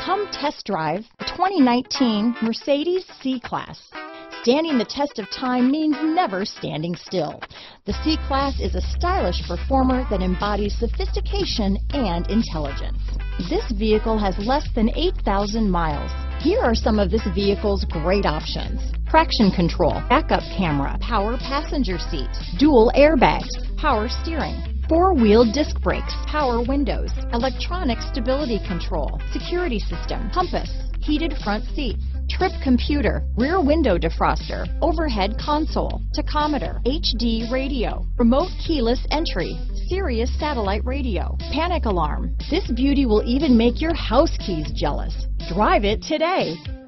Come test drive the 2019 Mercedes C-Class. Standing the test of time means never standing still. The C-Class is a stylish performer that embodies sophistication and intelligence. This vehicle has less than 8,000 miles. Here are some of this vehicle's great options: traction control, backup camera, power passenger seat, dual airbags, power steering, four-wheel disc brakes, power windows, electronic stability control, security system, compass, heated front seats, trip computer, rear window defroster, overhead console, tachometer, HD radio, remote keyless entry, Sirius satellite radio, panic alarm. This beauty will even make your house keys jealous. Drive it today.